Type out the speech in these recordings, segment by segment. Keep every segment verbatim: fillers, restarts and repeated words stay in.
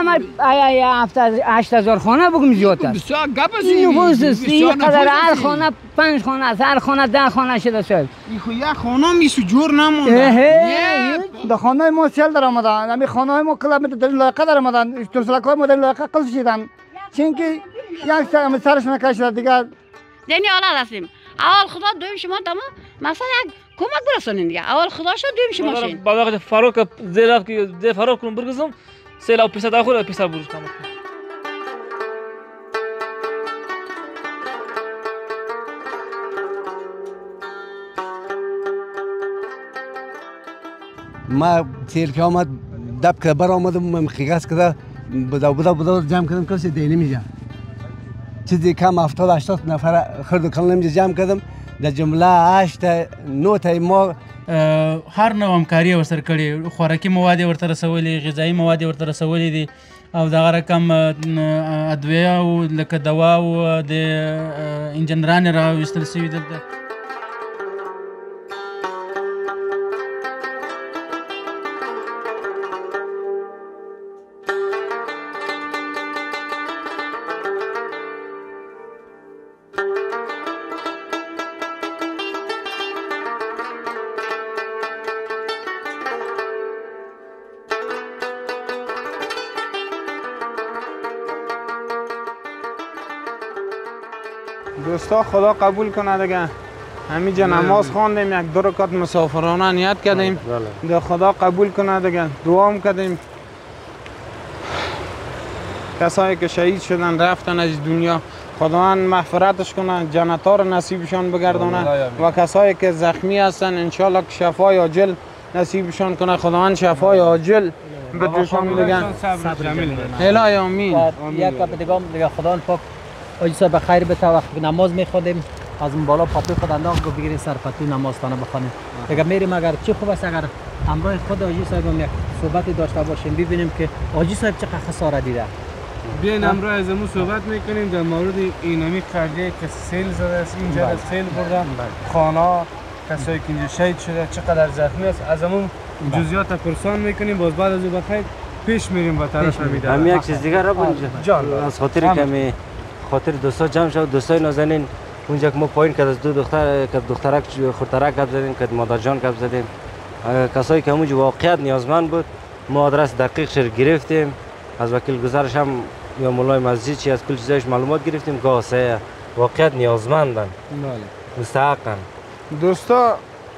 ما هفته هشت هزار خانه بگم زیاد است. بسیار گپ است این نفوس است. این قدر هر خانه پنج خانه است، هر خانه ده خانه شده سال. این خو یک خانه میسو جور نمونده. در خانه ما سیل در آمدن. امی خانه ما کلمتر در لایقه در آمدن. ترسلکای ما در لایقه قلب شدن. چون که یک سر سرش نکشیده دیگر. دنی حالا هستیم. اول خدا دویم شما تمام مثلا یک کمک برسونین دیگه. اول خدا شد دویم شما شین. با وقت فاروق زیرا که زیر فاروق کنم برگزم سیلا پیسه داخل پیسه بروز کنم. ما سیل که آمد دب که بر آمدم من خیگاس کده بدا بدا بدا جمع کردم کسی دینی میجا چیزی کم هفتاد هشتاد نفر خرد کلم جمع کردم در جمله هشت نه تای ما هر نوع همکاری ورسره کړې خوراکي مواد ورته رسولي غذایي مواد ورته رسولي دي او دغه رقم ادویه او لکه دوا او د انجنیرانې راویستل سوي دلته. دوستا خدا قبول کنه دیگه. همینجا نماز خواندیم، یک دو رکعت مسافرانه نیت کردیم. ده خدا قبول کنه دیگه. دعا کردیم. کسایی که شهید شدن رفتن از دنیا خداوند مغفرتش کنه، جنت‌ها رو نصیبشان بگردانه و کسایی که زخمی هستن انشالله که شفای عاجل نصیبشان کنه. خداوند شفای عاجل بدهشان دیگه. الهی آمین. یک کپ دیگه دیگه خدا پاک آجی صاحب بخیر بته. وقتی نماز میخوادیم از اون بالا پاتوی خود انداخت گفت بگیرین سر پاتوی نماز خانه بخوانیم. دیگه میریم اگر چه خوب است اگر همراه خود آجی صاحب هم یک صحبتی داشته باشیم ببینیم که آجی صاحب چقدر خساره دیده. بیاین امروز از امون صحبت میکنیم در مورد این همی قرضه که سیل زده است، اینجا از سیل برده خانه کسایی که اینجا شهید شده چقدر زخمی است از امون جزئیات پرسان میکنیم. باز بعد از او بخیر پیش میریم به طرف همیده. هم یک چیز دیگر را جان از خاطر کمی خاطر دوستا جمع شد دوستای نازنین اونجا که ما پایین که از دو دختر که دخترک خورترک گپ زدیم که مادر جان گپ زدیم کسایی که اونجا واقعیت نیازمند بود ما آدرس دقیق شر گرفتیم از وکیل گزارش هم یا مولای مسجد چی از کل چیزایش معلومات گرفتیم که واسه واقعیت نیازمندن مستحقن. دوستا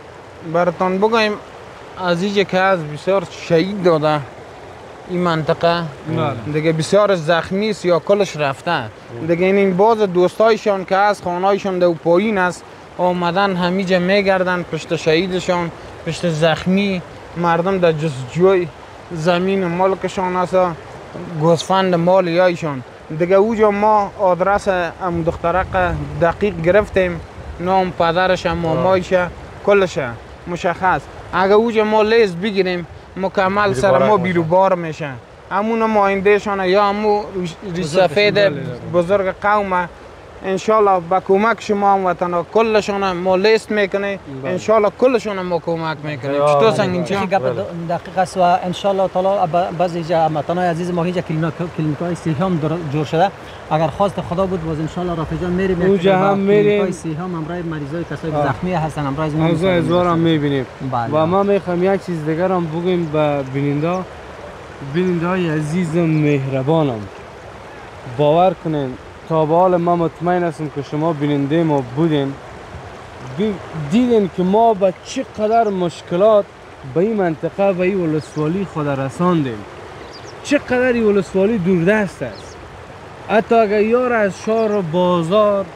براتون بگویم از اینجا که از بسیار شهید داده این منطقه دیگه بسیار زخمی است یا کلش رفته دیگه. این باز دوستایشان که از خانهایشان دو پایین است آمدن همیجا میگردن پشت شهیدشان پشت زخمی مردم در جستجوی زمین مالکشان است گوسفند مال یایشان دیگه. اوجا ما آدرس ام دخترک دقیق گرفتیم، نام پدرش مامایش کلش مشخص. اگه اوجا ما لیست بگیریم مکمل سر ما بیرو بار میشه. همون ماینده یا همون ریسفید بزرگ قوم انشالله با کمک شما هم وطن کلشون ما لیست میکنه انشالله کلشون ما کمک میکنه. چطور سنگین چی؟ دقیق است و انشالله تعالی بعضی جا هموطنان عزیز ما هیچ کلینیکای استیهام جور شده. اگر خواست خدا بود باز انشالله رفیق جان میریم اونجا هم میریم استیهام همراه مریضای کسایی که زخمی هستن همراه از ازوار هم میبینیم. و ما میخوام یک چیز دیگر هم بگیم به بیننده بیننده های عزیزم مهربانم باور کنین تا به حال ما مطمئن هستم که شما بیننده ما بودین دیدین که ما با چقدر مشکلات به این منطقه و این ولسوالی خود رساندیم. چقدر این ولسوالی دوردست است. حتی اگر یار از شهر و بازار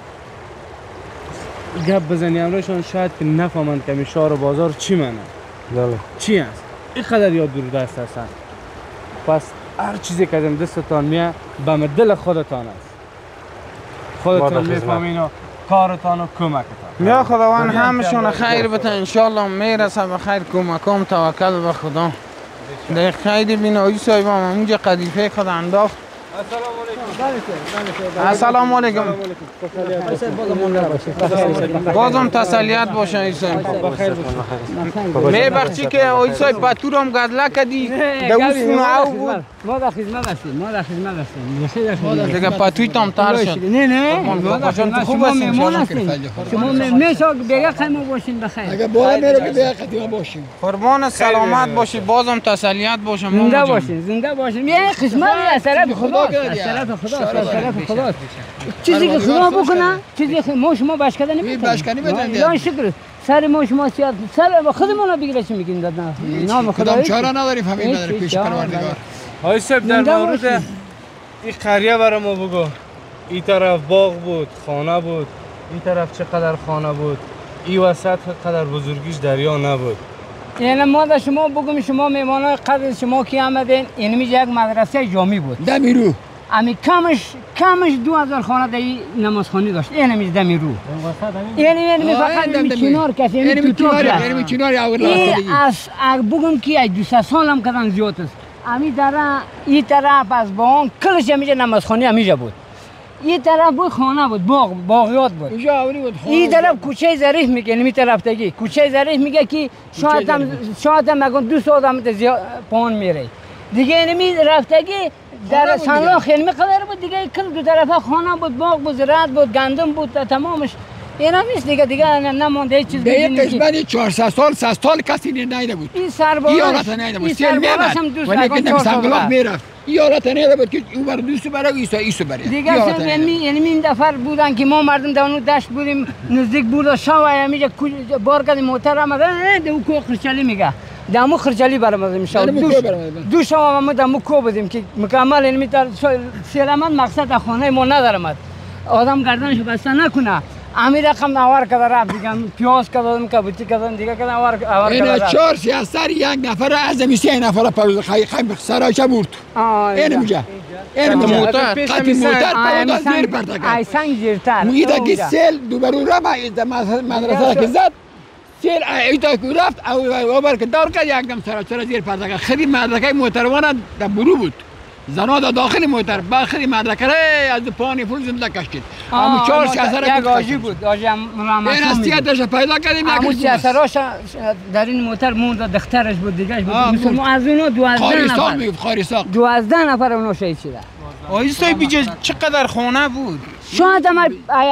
گپ بزنی امروزشان شاید که نفهمند که شهر و بازار چی منه چی است. این قدر یا دوردست هستند. پس هر چیزی که از دستتان میه به دل خودتان است. خودتان میفهمین و کارتان و کمکتان. یا خداوند همشون خیر بده انشالله میرسه به خیر. کمکام توکل به خدا. در خیر بین آیی صاحب هم اونجا قدیفه خود انداخت السلام علیکم. بازم تسلیت باشه ایسای. می بخشی که ایسای پتورم گذله کدی دوستون او بود. ما در خدمت هستیم. ما در خدمت هستیم. دیگه پتوی تام تر شد. نه نه. ما در خدمت شما میمون هستیم. شما میشا بگه خیمه باشین بخیر. اگه بالا میره که بگه خدمه باشیم. قربان سلامت باشی. بازم تسلیت باشه. زنده باشین. زنده باشین. یه قسمت از طرف خدا. از طرف خدا. از طرف خدا. چیزی که خدا بکنه، چیزی که ما شما بشکده نمیتونیم. بشکنی بدن. یا شکر. سر ما شما سیاد سر خودمون رو بگیره چی میگین داد نه. نام خدا. کدام چاره نداریم همین نداره پیش پروردگار. آقای صاحب در مورد این قریه برای ما بگو. این طرف باغ بود، خانه بود. این طرف چقدر خانه بود. این وسط قدر بزرگیش دریا نبود. یعنی ما در شما بگم شما میمانای قبل شما کی آمدین اینمی یک مدرسه جامی بود. دمیرو. امی کمش کمش دو هزار خانه دایی نمازخانی داشت. اینمی دمیرو. یعنی اینمی فقط اینمی کنار کسی اینمی تو کنار اینمی کنار اول این از بگم که دو سه سال هم کدن زیاد است. امی طرف این طرف از باغ کلش همیشه نمازخانی همیشه بود. این طرف بود خانه بود باغ باغیات بود. اینجا اولی بود. این طرف کوچه ظریف میگه این طرف تگی کوچه ظریف میگه که شاید هم شاید هم اگه دو ساعت هم زیاد پان میره. دیگه اینمی رفتگی در سنلاخ علمی قدر بود دیگه کل دو طرف خانه بود باغ بود زراعت بود گندم بود تمامش اینا نیست دیگه دیگه نمونده هیچ چیز دیگه قسمتی چهارصد سال صد سال کسی نیده بود این سرباز این حالت نیده بود سیل میمد ولی که نم سنگلاخ میرفت این حالت نیده بود که او بر دوستو برای ایسا ایسو برای دیگه یعنی یعنی این دفعه بودن که ما مردم دانو دشت بودیم نزدیک بود شاو میگه بار کردیم موتر آمده دو کو خرچلی میگه دامو خرچلی برام میشه دو دو شما ما دامو کو بودیم که مکمل علمی در سلامت مقصد خانه ما ندارم آدم گردنش بسته نکنه امی رقم نوار کرده رفت دیگه پیاز کردم کبوتی کردم دیگه که نوار نوار کرده این چهار سیاستر یک نفر از میشه نفر پروز خی خی سراش برد این میگه این موتر قطی موتر پروز زیر پرتکه ای سنگ زیرتر میگه که سیل دوباره را مدرسه که زد سیل ایتا که رفت او اوبر که دور کرد یک دم سراش زیر پرتکه خیلی مدرکه موتروانه در برو بود زنها در داخل موتر باخری مدرکه از پانی فول زنده کشید اما چهار سیاسر یک آجی بود آجی مرامت این هستیتش پیدا کردیم اما سیاسراش در این موتر موند دخترش بود دیگه بود مثل ما از اونو دوازده نفر خارستان دوازده نفر اونو شهید شده آیستای بیجا چقدر خانه بود؟ شاید هم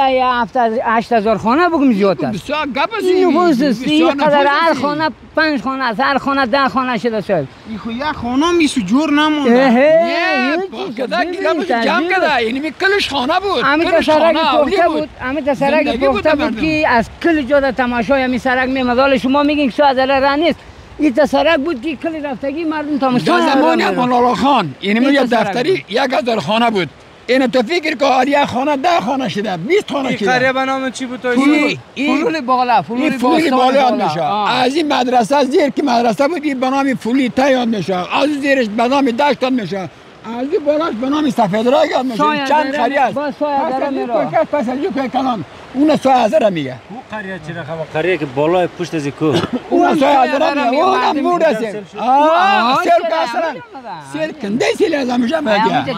هشت هزار خانه بگم زیاد است بسیار گپ است این نفوس است این قدر هر خانه پنج خانه است هر خانه ده خانه شده شد این خو یک خانه میسو جور نمونده نه پاکده گیرمش جمع کده یعنی کلش خانه بود امی تسرک پخته بود امی تسرک پخته بود که از کل جاده تماشای امی سرک میمد شما میگین که از راه نیست این تسرک بود که کل رفتگی مردم تماشا در زمان مولانا خان یعنی یک دفتری یک هزار خانه بود این تو فکر که آریا خانه ده خانه شده بیست خانه شده این قریه به نام چی بود؟ فلول بالا فلول بالا میشه از این مدرسه زیر که مدرسه بود این به نام فولی تیاد میشه از زیرش به نام دشت میشه از این بالاش به نام سفید راه یاد میشه چند قریه است با سایه داره میره پس از جو کلام اون سایه هزار میگه او قریه چی رقم قریه که بالای پشت از کو اون سایه هزار میگه اونم بود است آه سیل کاسران سیل کنده سیل از میشه میگه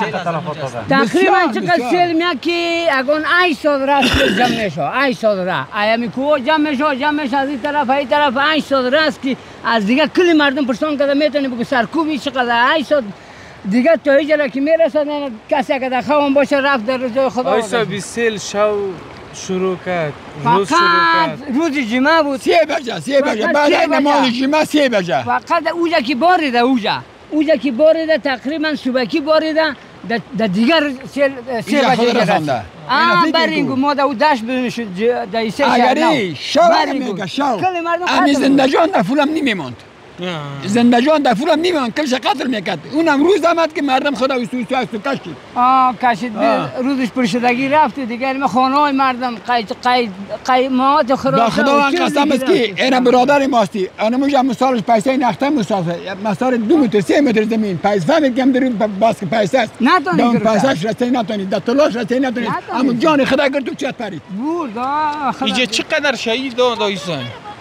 تقریبا چقدر سیل میگه که اگون ای سال را جمع میشه ای سال را ایامی کو جمع میشه جمع میشه از این طرف این طرف ای سال راست که از دیگه کلی مردم پرسان کرده میتونی بگو سرکوبی چقدر ای سال دیگه تا اینجا که میرسه کسی که در خوام باشه رفت در روز خدا آیسا بی سیل شو شروع کرد روز شروع کرد روز جمعه بود سی بجه سی بجه بعد نماز جمعه سی بجه فقط اوجا که باریده اوجا اوجا که باریده تقریبا صبحی باریده در دیگر سیل سی بجه رسید آه برینگو ما در دشت بودیم در ایسه شهر اگری شو میگه شو امی زندجان در فولم نمیماند زندجان در فولم نمیماند کلش قتل میکرد اونم روز آمد که مردم خدا و سوی سوی سوی کشید آه کشید روزش پرشدگی رفت دیگر ما خانه های مردم قید قید قیمات خراش با خدا وان قسم است که اینا برادر ماستی انا موجا مثالش پیسه نخته مسافه مثال دو متر سه متر زمین پیسه فهمید که هم در باس که پیسه است نتونی پیسهش رسته نتونی در طلاش رسته نتونی اما جان خدا کرد تو چت پرید بود اینجا چقدر شهید داد آیسان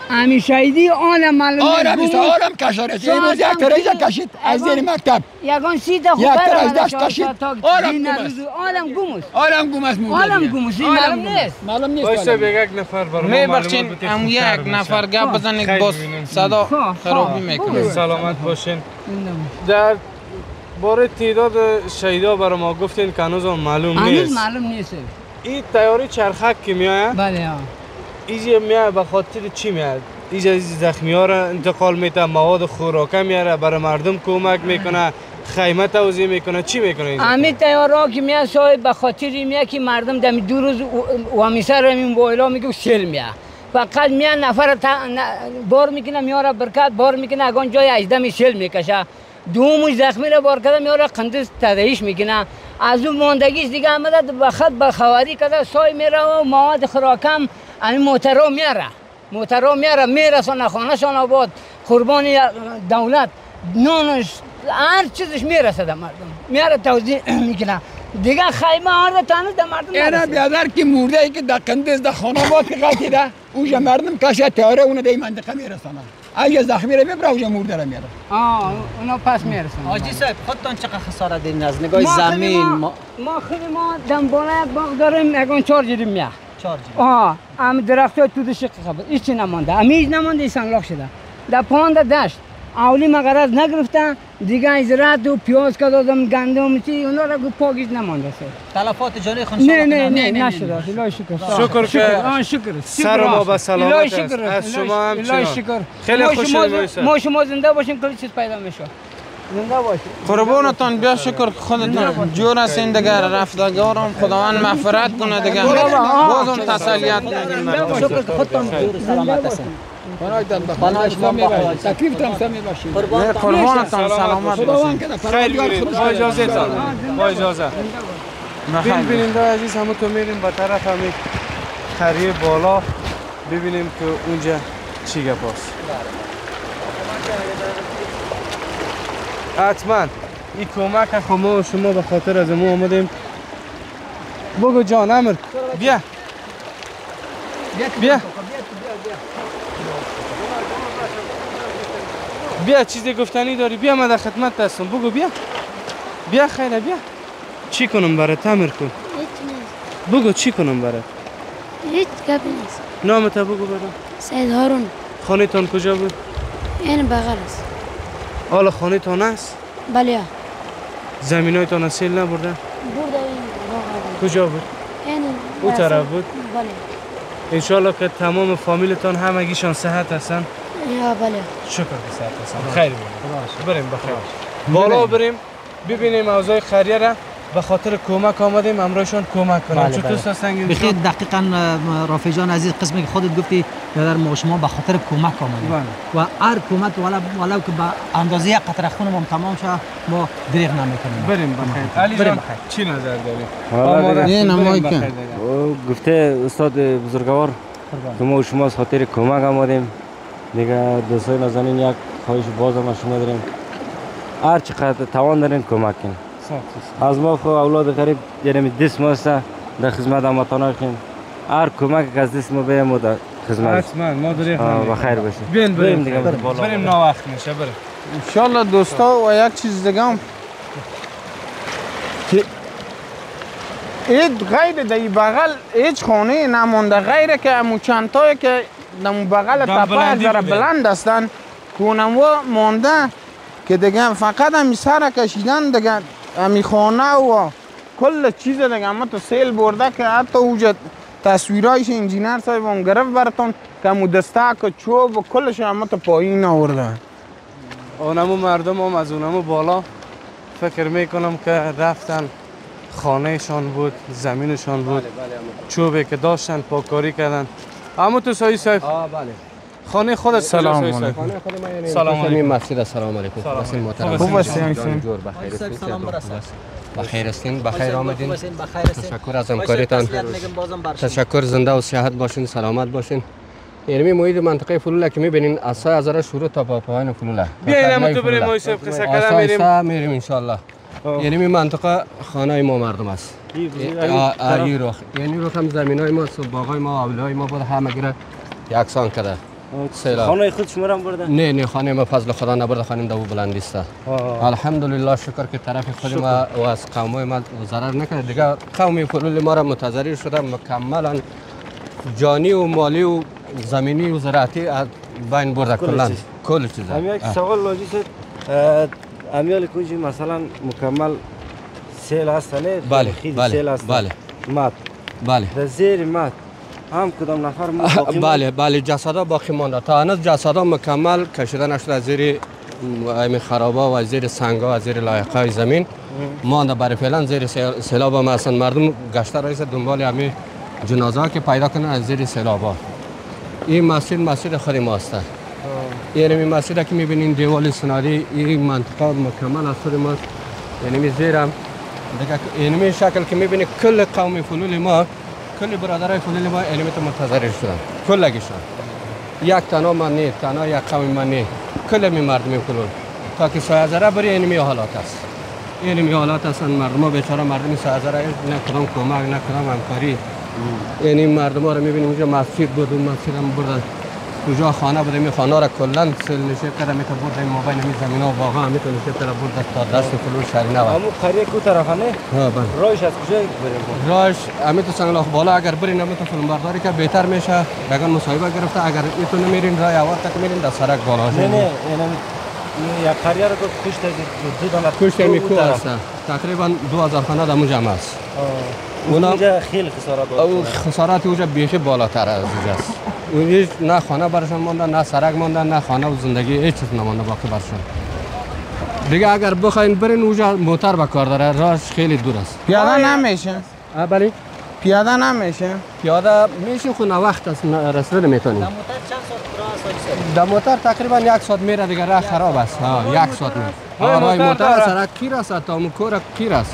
امی شهیدی آنم معلوم آنم نیست آنم کشارست این روز یک تریجه کشید از زیر مکتب یگان سیده خوب یک تر از برم دست کشید آنم گم است آنم گم است آنم گم است آنم گم است معلوم نیست معلوم نیست بایسته به یک نفر برام میبخشین ام یک نفر گپ بزنید باز صدا خرابی میکنه. سلامت باشین. در باره تعداد شهیدا برای ما گفتین که هنوز معلوم نیست. هنوز معلوم نیست. این تیاری چرخک که میاد بله ها ایجا میاد به خاطر چی میاد؟ ایجا زخمی ها را انتقال میده، مواد خوراکه میاره، برای مردم کمک میکنه، خیمه توزیع میکنه، چی میکنه؟ همین تیارا که میاد صاحب به خاطر میاد که مردم دمی دو روز و همیشه را این بایلا میگه سیل میاد. فقط میاد نفر تا بار میکنه میاره برکت بار میکنه اگان جای اجدمی سیل میکشه. دومش زخمی را بار کرده میاره قندز تدایش میکنه. از اون ماندگیش دیگه آمده به خط به خواری کرده سای میره و مواد خوراکم این موترها میاره موترها میاره میرسانه خانهشان آباد قربان دولت نانش هر چیزش میرسه مردم میاره توزیع میکنه دیگه خیمه آرده تانست در مردم اینا بیادر که مرده ای که در قندز در خانه آباد که قطعی ده اوجا مردم کشه تیاره اونه در این منطقه میرسانه اگه زخمی را ببره اوجا مرده را میاره آه اونا پس میرسانه حاجی صاحب خودتان چقدر خسارت دیدین از نگاه زمین ما ما خیلی ما دم بالا یک باغ داریم یکان چهار جریم میاه چهار جریم آه ام درخت های تو شق خبر هیچی نمانده امیج نمانده ایسان لاخ شده در پانده دشت اولی مغرض نگرفتن دیگه از رد و پیاز که دادم گندم چی اونا را گو پاکیز نمانده سر تلفات جانی خون نه نه نه نشده الهی شکر شکر که آه شکر سر ما به سلامت است از شما هم شکر خیلی خوش شدم ما شما زنده باشیم کلی چیز پیدا میشه زنده باشید قربانتان بیا شکر خودتان جور هستین دیگه رفتگارم خداوند مغفرت کنه دیگه باز اون تسلیت شکر که خودتان جور سلامت هستین خانه شما میباشید تکلیف تان سمی باشید قربانتان سلامت باشید خیلی برید با اجازه تان با اجازه بین بیننده عزیز همه تو میریم به طرف همین خریه بالا ببینیم که اونجا چی گپ است حتما این کمک خما و شما به خاطر از ما آمدیم بگو جان امر بیا بیا بیا چیزی گفتنی داری بیا من در خدمت هستم بگو بیا بیا خیلی بیا چی کنم برات امر کن بگو چی کنم برات هیچ گپی نیست نامت بگو برام سید هارون خانه تان کجا بود این بغل است حالا خانه تان است بله زمین های تان سیل نبرده برده این کجا بود این او طرف بود بله انشالله که تمام فامیلتان همگیشان صحت هستن یا بله شکر که صحت هستن خیر بود بریم بخیر بالا بریم ببینیم اوضاع خیریه را به خاطر کمک آمدیم امروزشان کمک کنیم چطور هستن بخیر دقیقاً رافی جان عزیز قسمی که خودت گفتی در ما شما به خاطر کمک آمدیم و هر کمک ولو ولو که به اندازه یک قطره خونمون تمام شه ما دریغ نمیکنیم بریم بخیر علی جان چی نظر داری نه نمای کن گفته استاد بزرگوار که ما شما از خاطر کمک آمدیم دیگه دوستای نازنین یک خواهش باز ما شما داریم هر چقدر توان دارین کمک کنین از ما خو اولاد غریب یعنی دست ما است در خدمت هموطنان کن هر کمک که از دست ما بیم و در خدمت حتما ما دریغ نمیکنیم بخیر باشیم بریم بریم دیگه بریم ناوقت میشه بریم ان شاء الله دوستا و یک چیز دیگه هم که اید غیر در بغل هیچ خانه نمانده غیر که امو چند تایی که در بغل تپه ذره بلند هستن کونموا مانده که دیگه فقط همی سر کشیدن دیگه همی خانه و کل چیز دیگه همه تو سیل برده که حتی اوجا تصویرایش انجینر صاحب هم گرفت براتون که همو دستک و چوب و کلش همه تو پایین آورده اونمو مردم هم از اونمو بالا فکر میکنم که رفتن خانهشان بود زمینشان بود چوبی که داشتن پاککاری کردن اما تو سایی صاحب آه بله خانه خودت سلام علیکم خانه خود ما یعنی سلام علیکم مسجد سلام علیکم واسه محترم خوب هستین جور بخیر هستین بخیر هستین بخیر آمدین تشکر از همکاریتان تشکر زنده و صحت باشین سلامت باشین یعنی محیط منطقه فلوله که میبینین از سای از شروع تا پایان فلوله بیاین اما تو بریم ما صاحب قصه کردن میریم آسا میریم ان شاء الله یعنی می منطقه خانه ما مردم است این رو یعنی رو هم زمینای ما باغای ما اولای ما بود همه گره یکسان کرده سیلاب. خانه خود شما هم برده؟ نه نه خانه ما فضل خدا نبرده، خانه دو بلندی است. الحمدلله شکر که طرف خود ما و از قوم ما ضرر نکنه. دیگه قوم فلول ما را متضرر شده کاملا جانی و مالی و زمینی و زراعتی از بین برده کلا کل چیزا. همین یک سوال لاجیست امیال کوچی مثلا مکمل سیل هستنه؟ بله بله سیل هستن. بله مات. بله. در زیر مات هم کدام نفر باقی بله بله جسدا باقی مانده. تا هنوز جسدا مکمل کشیده نشده از زیر این خرابا و از زیر سنگا و از زیر لایقای زمین مانده. برای فعلا زیر سیلاب هم هستن. مردم گشته رئیس دنبال همین جنازه که پیدا کنن از زیر سیلابا. این مسجد مسجد خود ماست. یعنی این مسجد که میبینین دیوال سناری این منطقه مکمل از خود ماست. یعنی زیرم دیگه این شکل که میبینی کل قوم فلول ما کل برادرای فلول ما علمت متضرر شدن کلگیشون. یک تنها من نه تنها یک قوم من نه کل می مردم فلول تا که سایه زره بری این می حالات است. این می حالات هستن مردم بیچاره مردم سایه زره نه کدام کمک نه کدام همکاری. یعنی مردم ها رو میبینیم اونجا مسجد بود اون مسجد هم بردن کجا خانه بوده می خانه را کلا سیل نشه کرده می تا برده این مابین می زمین ها واقعا می تا نشه کرده برده تا دست فلول شرینه و همون قریه کو طرف نه؟ ها بله راهش از کجا بریم؟ راهش همین تو سنگلاخ بالا اگر برین همین تو فیلم برداری که بهتر میشه بگن مصاحبه گرفته اگر ایتون نمیرین راه اول تک میرین در سرک بالا نه نه این یک قریه رو که کشت دو دانه کشت میکو است تقریبا دو هزار خانه در اونجا هم است اونجا خیلی خسارات او خسارات اونجا بیشتر بالاتر از اونجاست اونجا نه خانه برشون مونده نه سرک مونده نه خانه و زندگی هیچ چیز نمونده باقی برشون دیگه اگر بخواین برین اونجا موتر به کار داره راهش خیلی دور است پیاده نمیشه بله پیاده نمیشه پیاده میشه خو نه وقت است رسیدن نمیتونیم در موتر چند ساعت راه است؟ در موتر تقریبا یک ساعت میره دیگه راه خراب است ها یک ساعت میره راه موتر سرک کیر است تا اون کور کیر است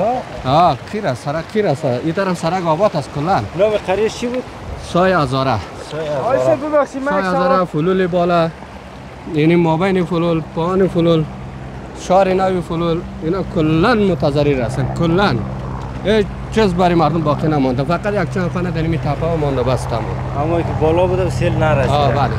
ها کیر است سرک کیر است این طرف سرک آباد است کلا نام قریه چی بود سایه هزاره آیسه ببخشید من سایه هزاره فلول بالا یعنی مابین فلول پایان فلول شهر نوی فلول اینا کلا متضرر هستن کلا هیچ چیز برای مردم باقی نمونده فقط یک چند خانه در این تپه مونده بس تمام اما که بالا بوده و سیل نرسید آه بله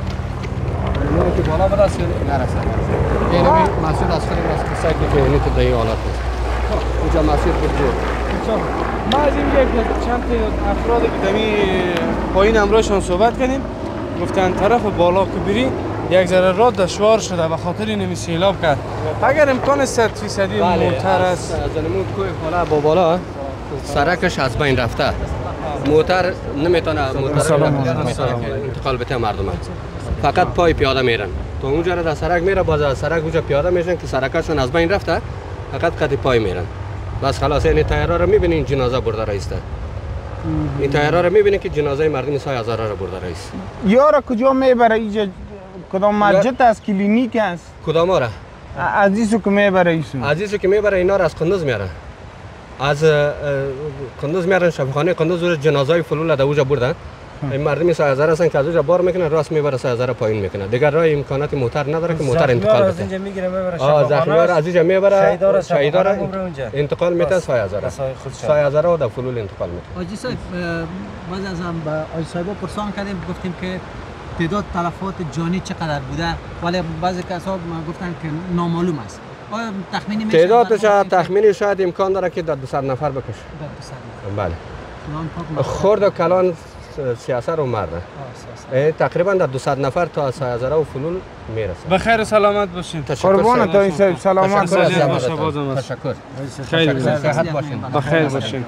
اما که بالا بوده سیل نرسید یعنی مسجد از خیلی از کسایی که اینی تو دهی حالات است اونجا مسجد بود ما از این یک چند تا افراد که دمی پایین امروزشان صحبت کردیم گفتن طرف بالا که بری یک ذره راه دشوار شده به خاطر این سیلاب کرد اگر امکان صد فیصدی موتر است از زلمون کوه بالا با بالا سرکش از بین رفته موتر نمیتونه موتر انتقال بده مردم فقط پای پیاده میرن تو اونجا را در سرک میره باز از سرک اونجا پیاده میشن که سرکشون از بین رفته فقط قد پای میرن بس خلاص این تایرا رو میبینین جنازه برده رئیس این تایرا رو میبینین که جنازه مردم سای هزاره رو برده رئیس یارا کجا میبره اینجا کدام مسجد است کلینیک است کدام را عزیزو که میبره ایشون عزیزو که میبره اینا را از قندوز میاره از قندوز میارن شفاخانه قندوز رو جنازه فلول در اونجا بردن این مردم سه هزار هستن که از اونجا بار میکنن راست میبره سه هزار پایین میکنه دیگر راه امکانات موتر نداره که موتر انتقال بده از اینجا میگیره میبره آ زخمی را از اینجا میبره شهیدا را انتقال میده سه هزار سه هزار و در فلول انتقال میده آجی صاحب باز از هم با آجی صاحب پرسان کردیم گفتیم که تعداد تلفات جانی چقدر بوده ولی بعضی کسا گفتن که نامعلوم است آیا تخمینی میشه تعدادش تخمینی شاید امکان داره که در دویست نفر بکشه بله خرد و کلان سیاست و مرد تقریبا در دویست نفر تا سه هزار و فلول میرسه بخیر و سلامت باشین قربان تا این سلامت تشکر خیلی صحت باشین بخیر باشین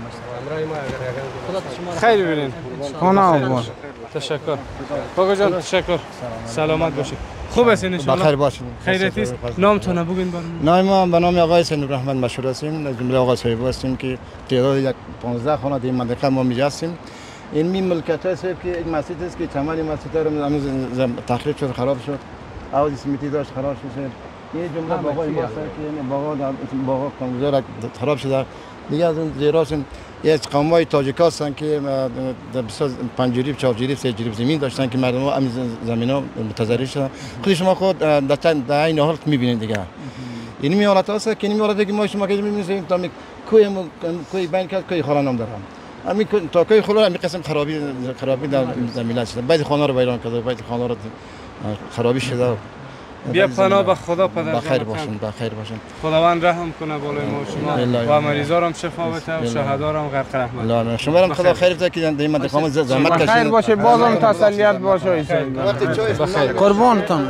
خیلی ببینین خانه تشکر بگو جان تشکر سلامت باشین خوب هستین ان شاء الله بخیر باشین خیریت است نامتون بگین برام نام ما به نام آقای سید رحمت مشهور هستیم از جمله آقای صاحب هستیم که تعداد یک پانزده خانه در منطقه ما میجستیم این می ملکیت است که یک مسجد است که تمام مسجد رو امروز تخریب شد خراب شد اول سمیتی داشت خراب شد این جمله باغای ما است که باغا باغا کامزور خراب شده دیگه از اون زیراش یک قومای تاجیک هستن که در بسیار پنج جریب چهار جریب سه جریب زمین داشتن که مردم ها زمین ها متضرر شدن خود شما خود در این حال میبینید دیگه یعنی می حالت هست که این حالت که ما شما که میبینید تا کوی کوی بین کرد کوی خاله نام دارم همین تاکای خلال همین قسم خرابی خرابی در زمینه شده. بعضی خانه رو ویران کرده، بعضی خانه رو خرابی شده. بیا پناه به خدا پدر جان. بخیر باشین، بخیر باشین. خداوند رحم کنه بالای ما شما و مریضا را هم شفا بده و شهدا را هم غرق رحمت. الله شما را خدا خیر بده که در منطقه زحمت کشید. بخیر باشه، بازم تسلیت باشه ان شاء الله. بخیر. قربانتون.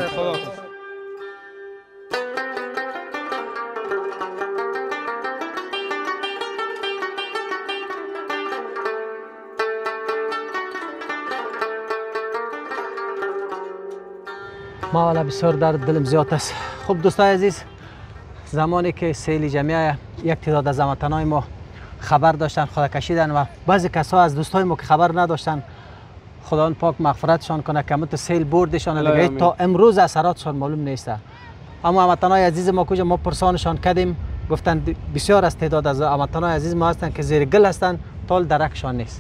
ما والا بسیار درد دلم زیاد است. خب دوستای عزیز، زمانی که سیل جمعی یک تعداد از هموطنان ما خبر داشتن خدا کشیدن و بعضی کسا از دوستای ما که خبر نداشتن خداوند پاک مغفرتشان کنه که مت سیل بردشان دیگه تا امروز اثراتشان معلوم نیست. اما هموطنان عزیز ما کجا ما پرسانشان کردیم گفتن بسیار از تعداد از هموطنان عزیز ما هستن که زیر گل هستن تا درکشان نیست.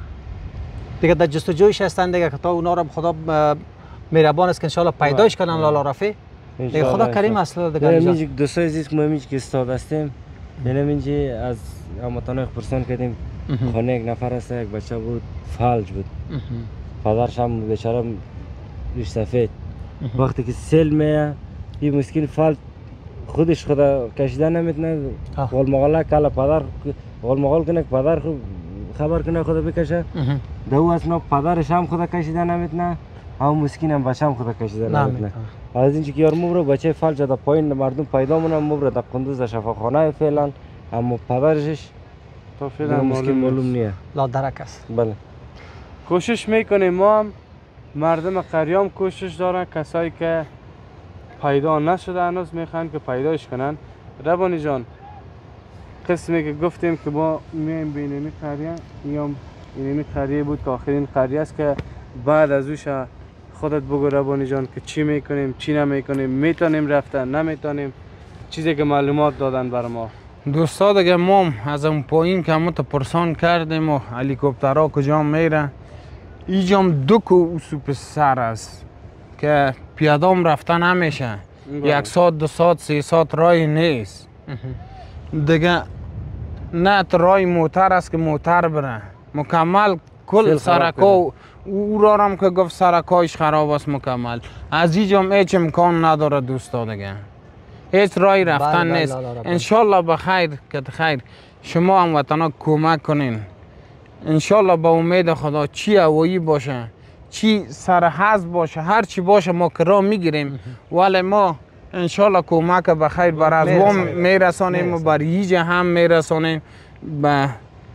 دیگه در جستجویش هستن دیگه که تا اونا رو خدا مهربان است که انشالله پیداش کنن لالا رفیق. دیگه خدا کریم است دیگه. اینجا دوستای عزیز ما اینجا که استاد هستیم، ببینیم اینجا از هموطنان پرسان کردیم خانه یک نفر است، یک بچه بود فلج بود. پدرش هم بیچاره ریش سفید. وقتی که سیل میه این مسکین فلج خودش خدا کشیدن نمیتونه. قول مغاله کلا پدر قول مغال کنه که پدر خبر کنه خدا بکشه. دو اصلا پدرش هم خدا کشیدن نمیتونه. هم مسکین هم بچه هم خدا کشیدن نمیتونه. از اینجا که یار مبره بچه فلج در پایین مردم پیدا مونه مبره در قندوز در شفاخانه فعلا، اما پدرش تا فعلا معلوم نیه. لا درک است. بله. کوشش میکنیم ما هم، مردم قریام کوشش دارن، کسایی که پیدا نشده هنوز میخوان که پیداش کنن. ربانی جان قسمی که گفتیم که ما میایم به اینمی قریه، یا اینمی قریه بود که آخرین قریه است که بعد از اوش خودت بگو ربانی جان که چی میکنیم چی نمیکنیم، میتونیم رفتن نمیتونیم، چیزی که معلومات دادن بر ما. دوستا دیگه ما از اون پایین که ما پرسان کردیم و هلیکوپترها کجا میره، اینجام دو کو سوپ سر است که پیادام رفتن نمیشه. یک ساعت دو ساعت سه ساعت رای نیست دیگه. نه رای موتر است که موتر بره مکمل کل سرکا او را هم که گفت سرکایش خراب است مکمل. از اینجام هیچ امکان نداره دوستا دیگه، هیچ رای رفتن نیست. انشالله بخیر که خیر شما هم وطنا کمک کنین. انشالله با امید خدا چی هوایی باشه چی سرحز باشه هر چی باشه ما کرا میگیریم، ولی ما انشالله کمک بخیر بر از وام میرسانیم و بر هیچ هم میرسانیم. به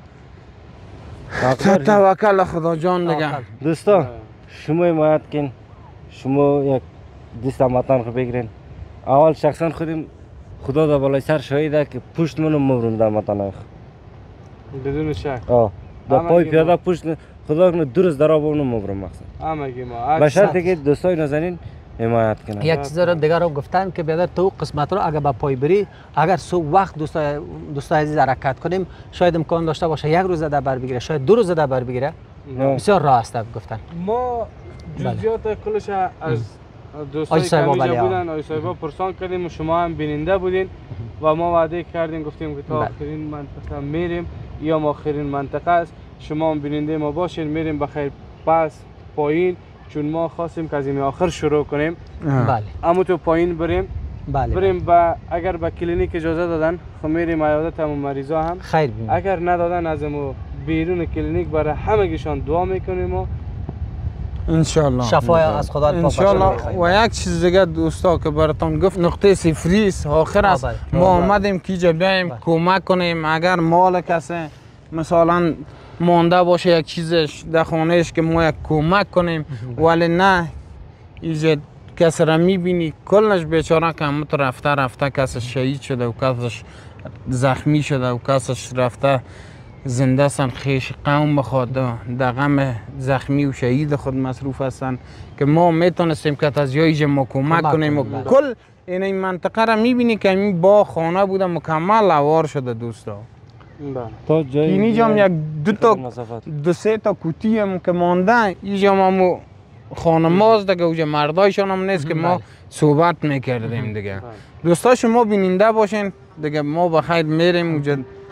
توکل خدا جان دیگه. دوستا شما حمایت کن، شما یک دوست هموطن خود بگیرین. اول شخصا خودم خدا در بالای سر شاهده که پشت منو مبرم در هموطنان بدون شک. آه در پای پیاده پشت خدا کنه دور از در آب اونو مبرم مقصد. همگی ما به شرطی که دوستای نازنین حمایت کنن. یک چیز رو دیگر رو گفتن که بیادر تو قسمت رو اگر با پای بری، اگر سو وقت دوستای دوستای عزیز حرکت کنیم شاید امکان داشته باشه یک روز در بر بگیره، شاید دو روز در بر بگیره. بسیار راه است گفتن. ما جزئیات کلش از دوستای که اینجا بودن آقای صاحبا پرسان کردیم و شما هم بیننده بودین و ما وعده کردیم گفتیم که تا آخرین منطقه میریم یا ما آخرین منطقه است شما هم بیننده ما باشین، میریم بخیر پس پایین، چون ما خواستیم که از این آخر شروع کنیم. بله. اما تو پایین بریم. بله. بریم با اگر به کلینیک اجازه دادن خب میریم عیادت همون مریضا هم. خیر بیم. اگر ندادن از امو بیرون کلینیک برای همگیشان دعا میکنیم و انشالله شفای از خدا انشالله. و یک چیز دیگه دوستا که براتون گفت نقطه صفری است آخر است. ما آمدیم که اینجا بیایم کمک کنیم. اگر مال کسی مثلا مانده باشه یک چیزش در خانهش که ما یک کمک کنیم، ولی نه اینجا کسی را میبینی کلش بیچاره که همه رفته رفته کسش شهید شده و کسش زخمی شده و کسش رفته زنده هستن خیش قوم بخواد در غم زخمی و شهید خود مصروف هستن که ما میتونستیم که از جایی ما کمک کنیم و کل این, این منطقه را میبینی که این با خانه بوده مکمل اوار شده دوستا. تا جایی اینجا یک دو تا دو سه تا کوتی هم که مانده اینجا ما خانه ماست دیگه، اوجا مردایشان هم نیست که ما صحبت میکردیم دیگه. دوستا شما بیننده باشین دیگه، ما بخیر میریم اوجا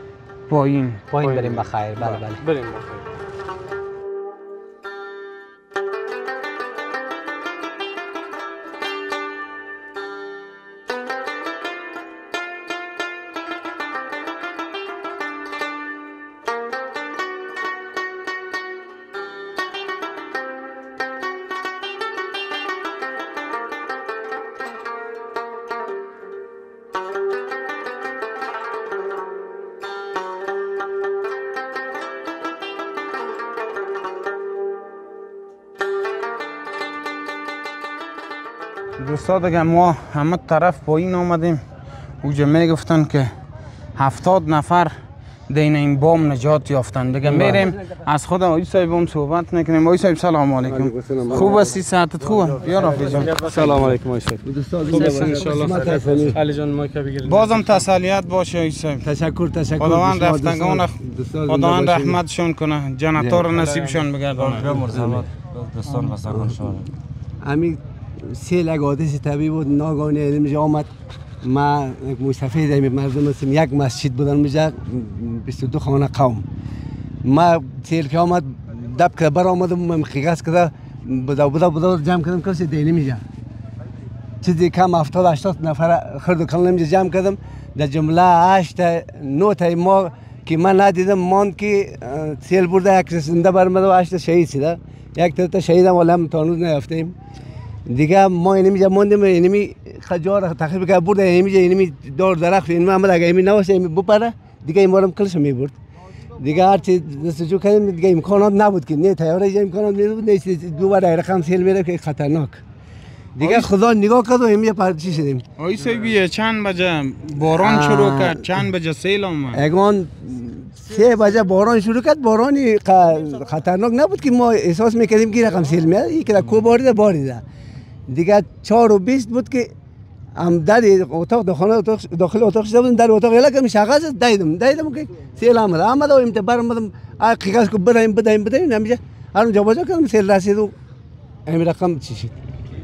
پایین پایین بریم بخیر. بله بله بریم بخیر. دوستا دیگه ما همه طرف پایین آمدیم. اوجا میگفتن که هفتاد نفر دین این بام نجات یافتن. دیگه میریم از خود آقای صاحب هم صحبت میکنیم. آقای صاحب سلام علیکم. خوب هستی؟ صحتت خوبه؟ یا رفیق جان. سلام علیکم آقای صاحب. خوب هستی ان شاء الله. علی جان ما که بگیرید. بازم تسلیت باشه آقای صاحب. تشکر تشکر. خداوند رفتگان خداوند رحمتشون کنه. جنت‌ها رو نصیبشون بگردونه. دوستان و سرگانشان. همین سیل اگه حادث طبیعی بود ناگهانی اینجا آمد. ما مستفید می مردم هستیم. یک مسجد بودن میجا بیست و دو خانه قوم. ما سیل که آمد دب که بر آمدم من خیگاز کرده بدا بدا بدا جمع کردم کسی دینی میجا چیزی کم هفتاد هشتاد نفر خرد و کلم جمع کردم. در جمله هشت نه تای ما که من ندیدم ماند که سیل برده یک زنده برمده و هشت شهید شده. یک تا شهیدم ولی هم تا هنوز نیافتیم. دیگه ما اینمیجا موندیم. اینمی خجار تخریب کرد برده. اینمیجا اینمی دور درخت اینمی آمد اگه اینمی نباشه اینمی بپره دیگه این مارم کلش میبرد. دیگه هرچی دستجو کردیم دیگه امکانات نبود که نه تیاره اینجا امکانات میبود نه دوباره رقم سیل میره که خطرناک. دیگه خدا نگاه کرد و اینمیجا پردشی شدیم. آقای صاحبی چند بجه باران شروع کرد؟ چند بجه سیل آمد؟ اگمان سه بجه باران شروع کرد. بارانی خطرناک نبود که ما احساس میکردیم که رقم سیل میاد. یک کو باریده باریده. دیگه چهار و بیست بود که هم در اتاق داخل اتاق داخل اتاق شده بودم. در اتاق الا که میشغاز دیدم دیدم که سیل آمد آمد و امت برآمدم قیقاز کو بدیم بدیم بدیم نمیشه هر جا بجا کردم سیل رسید و همین رقم چی شد.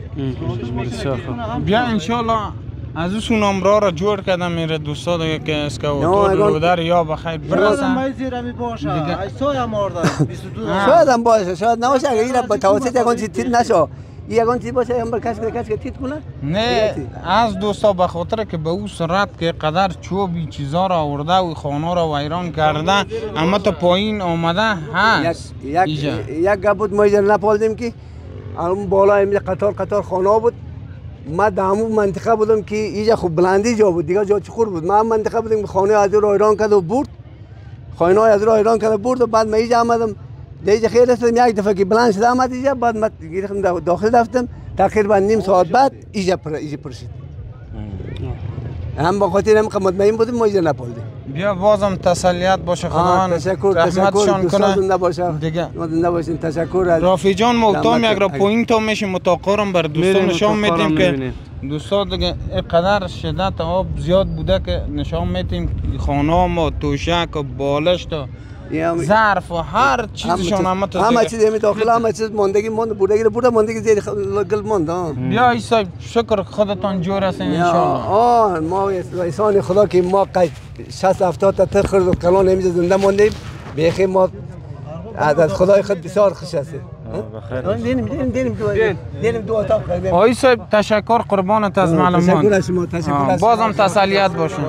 بیا ان شاء الله از اون سونامرا را جور کردم میره دوستا دیگه که اسکاوتور در یا بخیر برسن. شاید زیرا می باشه. ایسا مردن. بیست و دو. شاید هم باشه شاید نباشه. اگه این با توسط یگان چیز تید نشو. یگان چیز باشه هم برکش برکش که تید کنه. نه از دوستا به خاطر که به او سرعت که قدر چوبی چیزا را آورده و خانه را ویران کرده اما تا پایین آمده هست. یک یک گپ بود ما اینجا نپالدیم که اون بالا اینجا قطار قطار خانه بود. ما دامو منطقه بودم که اینجا خوب بلندی جا بود دیگه جا چخور بود. ما منطقه بودیم خانه از رو ایران کرد و برد. خانه از رو ایران کرد و برد و بعد ما اینجا آمدم. دیگه خیلی رسیدم یک دفعه که بلند شد آمد اینجا بعد ما گرفتم داخل رفتم تقریبا نیم ساعت بعد اینجا پر اینجا پرسید. هم با خاطر هم مطمئن بودیم ما اینجا نپالدیم. بیا بازم تسلیت باشه خداوند تشکر رحمتشان کنه. زنده باشه دیگه زنده باشین. تشکر رافی جان مقدام یک را پایین تا میشیم متاقرم بر دوستان نشان میدیم که دوستا دیگه اینقدر شدت آب زیاد بوده که نشان میدیم خانه ما توشک و بالشت و ظرف و هر چیزشون همه تا همه چیز همه داخل همه چیز ماندگی ماند بودگی بوده ماندگی زیاد گل ماند. بیا ایسا شکر خودتان جور هستین ان شاء الله. آه ما احسان خدا که ما قید شصت هفتاد تا خرد و کلان همیشه زنده ماندیم. بخیر ما از خدای خود بسیار خوش هستیم. دینیم دینیم دینیم دو دینیم دو اتاق کردیم. آقای صاحب تشکر قربانت از معلومات. تشکر از شما تشکر از شما. بازم تسلیت باشون.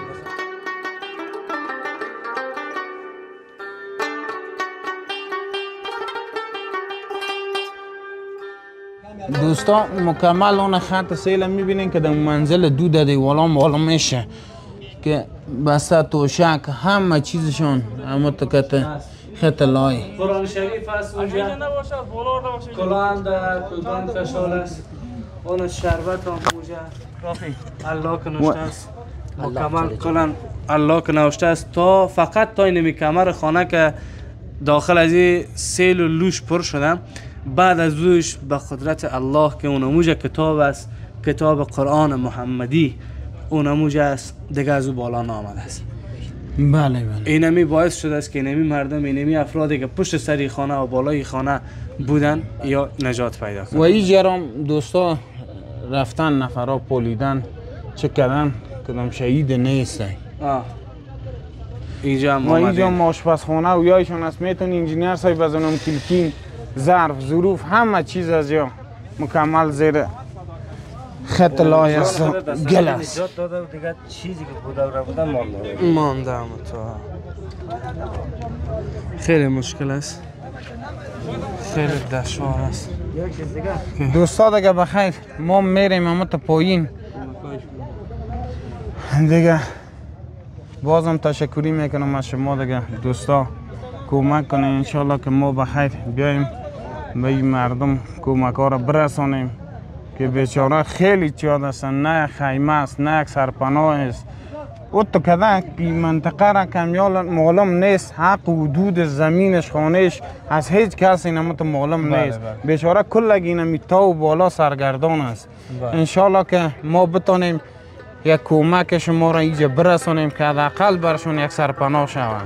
دوستا مکمل اون خط سیل میبینین که در منزل دو داده والا والا میشه که بسته توشک همه چیزشون همه تکت خط لای قرآن شریف است اونجا نباشه بالا نباشه کلان در کلان کشال است اون شربت هم اونجا رافی الله که نوشته است مکمل کلان الله که نوشته است تا فقط تا اینمی کمر خانه که داخل از این سیل و لوش پر شدم بعد از اوش به قدرت الله که اونموجه کتاب است کتاب قرآن محمدی اونموجه است دیگه از او بالا نامده است. بله بله اینمی باعث شده است که اینمی مردم اینمی افرادی که پشت سری خانه و بالای خانه بودن یا نجات پیدا کردن. و این جرام دوستا رفتن نفرها پولیدن چه کردن کدام شهید نیستن. اینجا هم ما اینجا هم آشپزخانه و یایشان است. میتونی انجینیر صاحب از اونم کلکین ظرف ظروف همه چیز از یا مکمل زیر خط لای است گل است. دیگه چیزی که بوده و بوده مانده مانده اما تو خیلی مشکل است، خیلی دشوار است. دوستا دیگه بخیر ما میریم اما تا پایین دیگه. بازم تشکری میکنم از شما دیگه دوستا، کمک کنین انشالله که ما بخیر بیایم به این مردم کمک ها را برسانیم که بیچاره خیلی چیاد هستن. نه خیمه است نه یک سرپناه است. او تو کده که منطقه را کمیال معلوم نیست، حق و حدود زمینش خانهش از هیچ کس اینم تو معلوم نیست. بیچاره کلگی اینمی تا و بالا سرگردان است. انشالله که ما بتانیم یک کمک شما را اینجا برسانیم که حداقل برشون یک سرپناه شوند.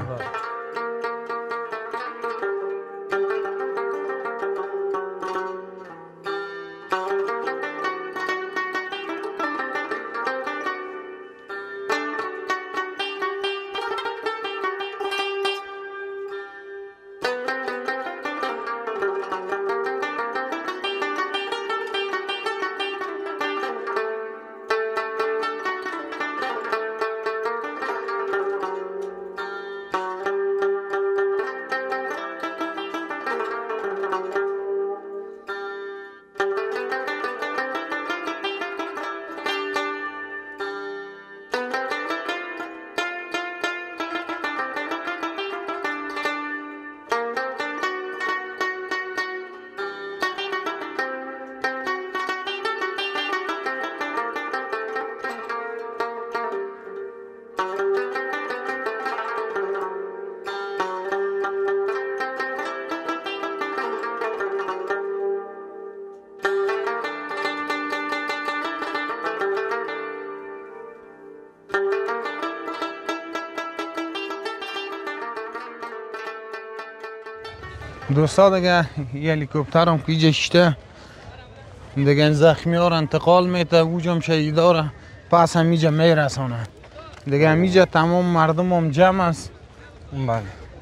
دوستا دیگه یه هلیکوپتر هم که اینجا شته دیگه این زخمی ها را انتقال میده، اوجم شهیدا را پس همیجا میرسانه دیگه. همیجا تمام مردم هم جمع است. بله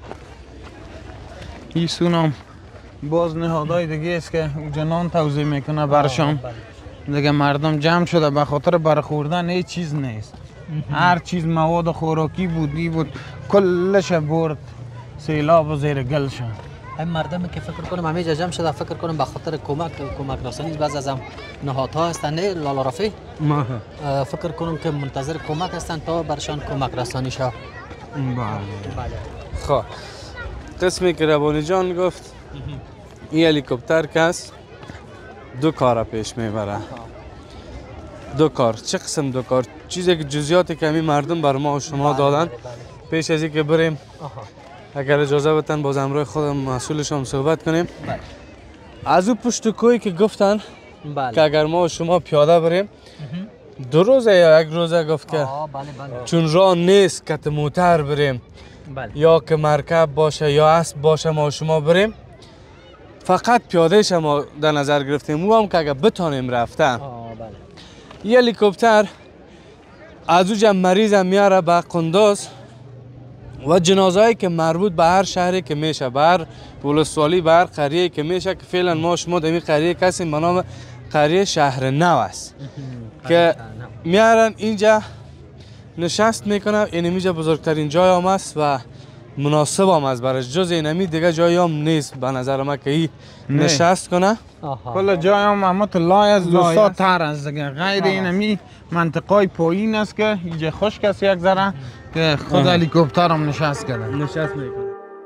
این سون هم باز نهادهای دیگه است که اوجا نان توزیع میکنه برشان دیگه. مردم جمع شده به خاطر برخوردن هیچ چیز نیست. هر چیز مواد خوراکی بودی بود کلش برد سیلاب و زیر گل شد. این مردمی که فکر کنم همه جمع شده فکر کنم به خاطر کمک کمک رسانی بعض از هم نهادها هستن. نه لالا رفیع ما فکر کنم که منتظر کمک هستن تا برشان کمک رسانی شد. بله. خب قسمی که ربانی جان گفت این هلیکوپتر کس دو کار پیش میبره. دو کار. چه قسم دو کار؟ چیزی که جزئیاتی که همین مردم بر ما و شما دادن پیش از اینکه بریم اگر اجازه بدن باز امروز خودم مسئولشون صحبت کنیم. بله. از او پشت کوی که گفتن بله. که اگر ما و شما پیاده بریم دو روزه یا یک روزه گفت که بله بله. چون راه نیست که موتر بریم بله. یا که مرکب باشه یا اسب باشه ما و شما بریم، فقط پیاده شما در نظر گرفتیم. او هم که اگر بتانیم رفتن بله. یه هلیکوپتر از او جمع مریض هم میاره به قندوز و جنازهایی که مربوط به هر شهری که میشه، به هر ولسوالی، به هر قریه که میشه که فعلا ما شما در این قریه کسی به نام قریه شهر نو است که میارن اینجا نشست میکنن. این اینجا بزرگترین جای هم است و مناسب هم است برای جز اینمی دیگه جایی هم نیست به نظر ما که این نشست کنه. کل جای هم همت لای از دوستا تر است دیگه. غیر اینمی منطقه پایین است که اینجا خشک است یک ذره که خود هلیکوپتر هم نشست کرده. نشست میکنه.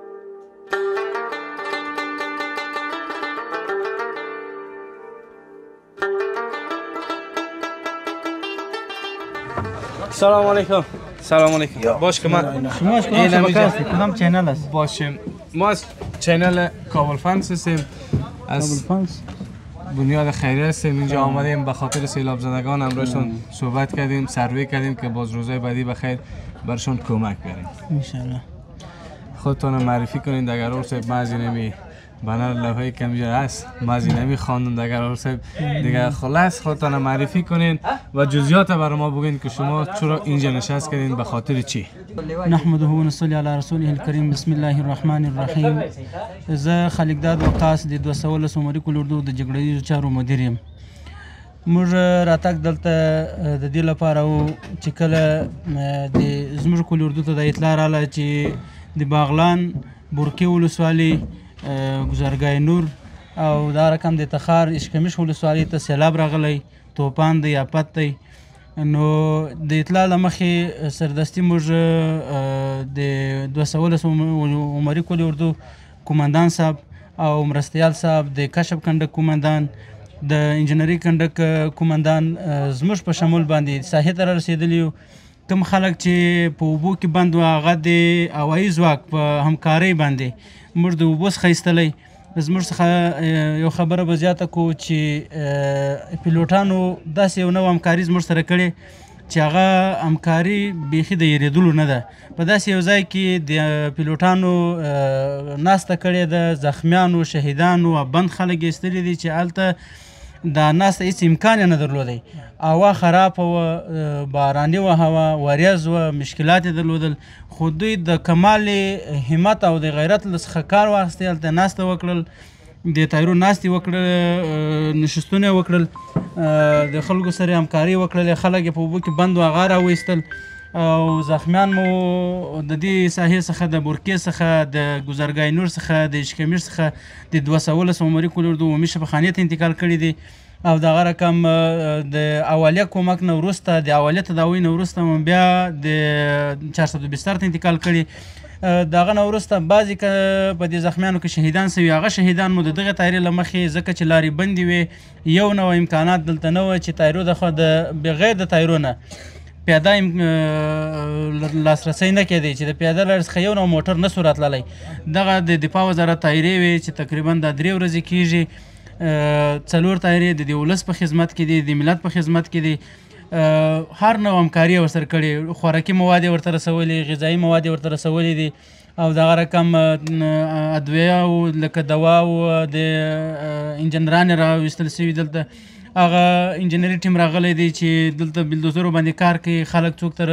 سلام علیکم. سلام علیکم. باش که من شما کدام چینل است؟ باشیم. ما از چینل کابل فنس هستیم. از بنیاد خیریه هستیم. اینجا آمدیم به خاطر سیلاب زدگان امروزشون صحبت کردیم، سروی کردیم که باز روزهای بعدی بخیر برشون کمک بریم. ان شاء الله. خودتون معرفی کنید اگر اورس بعضی نمی بنر لوحه کمجر هست مازینمی خواندم دیگر آقا صاحب دیگه خلاص خودتان معرفی کنین و جزئیات برای ما بگین که شما چرا اینجا نشست کردین به خاطر چی؟ نحمده و نصلی علی رسوله الکریم بسم الله الرحمن الرحیم. زه خالقداد وقاص د دوه سوه اوولس عمري کل اردو د جګړه ییزو چارو مدیر یم. موږ راتګ دلته د دې لپاره و چې کله د زموږ کل اردو ته د اطلاع راغله چې د باغلان بورکې ولسوالۍ ګذرګاه نور او دا رقم د تخار اشکمش ولسوالۍ ته سیلاب راغلی، توپان دی، آفت دی. نو د اطلاع له مخې سردستي موږ د دوه سوه اوولس عمري کل اردو کومندان صاحب او مرستیال صاحب، د کشف کنډک کومندان، د انجنیري کنډک کومندان زموږ په شمول باندې ساحې ته رارسېدلي یو. کوم خلک چې په اوبو کې بند وو هغه د هوایي ځواک په همکارۍ باندې موږ د اوبو څخه ایستلی. زموږ څخه یو خبره به زیاته کړو چې پیلوټانو داسې یو نوع همکاري زموږ سره کړې چې هغه همکاري بیخي د یېرېدلو نه ده. په داسې یو ځای کې د پیلوټانو ناسته کړې ده، زخمیانو، شهیدانو او بند خلک یې ایستلي دي چې هلته دا ناسته هېڅ امکان یې نه درلودی. هوا خرابه وه، باراني وه هوا، وریځ وه، مشکلات یې درلودل، خو دوی د کمال همت او د غیرت څخه کار واخیستی، هلته ناسته وکړل، د طیارو ناستې وکړل، نشستونه یې وکړل، د خلکو سره یې همکاري وکړلې، خلک یې په اوبو کې بند وو هغه راوایستل او زخمیان مو د دې ساحې څخه د بورکې څخه د ګذرګاه نور څخه د اشکمش څخه د دوه سوه اوولس عمري کل اردو عمومي شفاخانې ته انتقال کړي دي او دغه رقم د اولیه کومک نه وروسته د اولیه تداوۍ نه وروسته مو بیا د چارصد بستر ته انتقال کړي. دغه نه وروسته بعضې که په دې زخمیانو کې شهیدان سوي هغه شهیدان مو د دغه طیارې له مخې ځکه چې لارې بندې وې یو نوع امکانات دلته نه وه چې طیارو دخوا د بغیر د طیارو نه پیاده لاسرسی نه کېدی چې د پیاده لارې څخه یو نوع موټر نه سو راتللی. دغه د دفاع وزارت طیارې وې چې تقریبا دا درې ورځې کېږي، څلور طیارې د دې ولس په خدمت کې دي، د ملت په خدمت کې دي. هر نوع همکاري یې ورسره کړې، خوراکي مواد یې ورته رسولي، غذایي مواد یې ورته رسولي دي او دغه رقم ادویه او لکه دوا او د انجنیران یې راویستل سوي دلته. هغه انجنیري ټیم راغلی دی چې دلته بلدوزرو باندې کار کوي، خلک څوک تر